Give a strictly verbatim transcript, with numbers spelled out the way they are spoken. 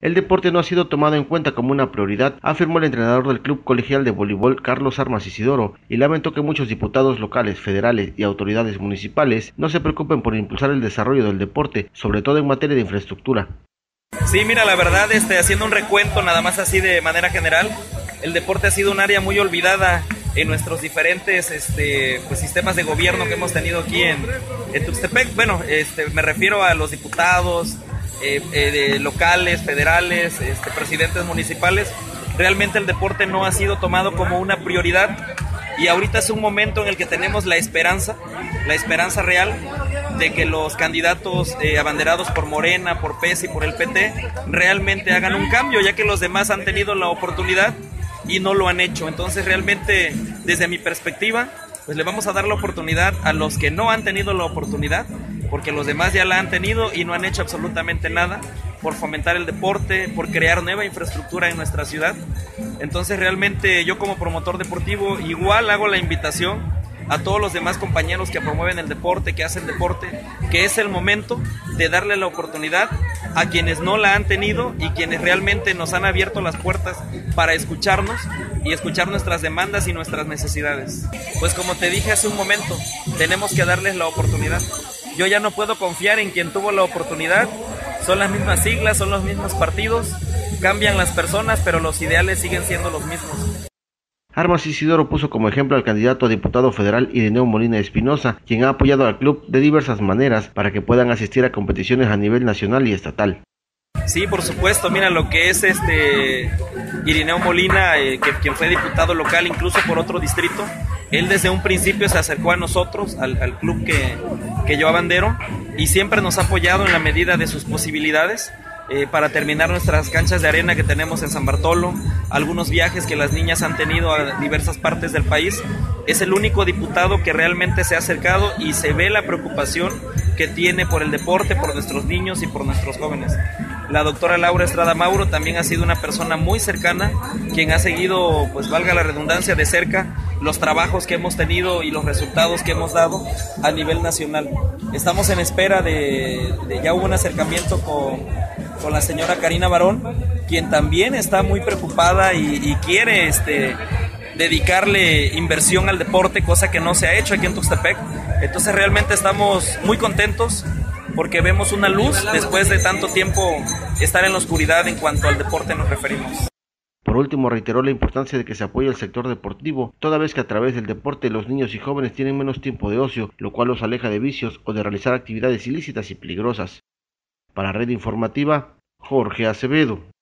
El deporte no ha sido tomado en cuenta como una prioridad, afirmó el entrenador del Club Colegial de Voleibol Carlos Armas Isidoro, y lamentó que muchos diputados locales, federales y autoridades municipales no se preocupen por impulsar el desarrollo del deporte, sobre todo en materia de infraestructura. Sí, mira, la verdad, este, haciendo un recuento nada más así de manera general, el deporte ha sido un área muy olvidada en nuestros diferentes este, pues, sistemas de gobierno que hemos tenido aquí en, en Tuxtepec. Bueno, este, me refiero a los diputados, Eh, eh, de locales, federales, este, presidentes municipales. Realmente el deporte no ha sido tomado como una prioridad y ahorita es un momento en el que tenemos la esperanza, la esperanza real de que los candidatos eh, abanderados por Morena, por P E S y por el P T realmente hagan un cambio, ya que los demás han tenido la oportunidad y no lo han hecho. Entonces realmente, desde mi perspectiva, pues le vamos a dar la oportunidad a los que no han tenido la oportunidad, porque los demás ya la han tenido y no han hecho absolutamente nada por fomentar el deporte, por crear nueva infraestructura en nuestra ciudad. Entonces realmente yo como promotor deportivo igual hago la invitación a todos los demás compañeros que promueven el deporte, que hacen deporte, que es el momento de darle la oportunidad a quienes no la han tenido y quienes realmente nos han abierto las puertas para escucharnos y escuchar nuestras demandas y nuestras necesidades. Pues como te dije hace un momento, tenemos que darles la oportunidad. Yo ya no puedo confiar en quien tuvo la oportunidad, son las mismas siglas, son los mismos partidos, cambian las personas, pero los ideales siguen siendo los mismos. Armas Isidoro puso como ejemplo al candidato a diputado federal Irineo Molina Espinosa, quien ha apoyado al club de diversas maneras para que puedan asistir a competiciones a nivel nacional y estatal. Sí, por supuesto, mira lo que es este Irineo Molina, eh, que, quien fue diputado local incluso por otro distrito. Él desde un principio se acercó a nosotros, al, al club que, que yo abandero, y siempre nos ha apoyado en la medida de sus posibilidades. Eh, para terminar nuestras canchas de arena que tenemos en San Bartolo, algunos viajes que las niñas han tenido a diversas partes del país. Es el único diputado que realmente se ha acercado y se ve la preocupación que tiene por el deporte, por nuestros niños y por nuestros jóvenes. La doctora Laura Estrada Mauro también ha sido una persona muy cercana, quien ha seguido, pues valga la redundancia, de cerca los trabajos que hemos tenido y los resultados que hemos dado a nivel nacional. Estamos en espera de, de ya hubo un acercamiento con con la señora Karina Barón, quien también está muy preocupada y, y quiere este, dedicarle inversión al deporte, cosa que no se ha hecho aquí en Tuxtepec. Entonces realmente estamos muy contentos porque vemos una luz después de tanto tiempo estar en la oscuridad en cuanto al deporte nos referimos. Por último, reiteró la importancia de que se apoye el sector deportivo, toda vez que a través del deporte los niños y jóvenes tienen menos tiempo de ocio, lo cual los aleja de vicios o de realizar actividades ilícitas y peligrosas. Para Red Informativa, Jorge Acevedo.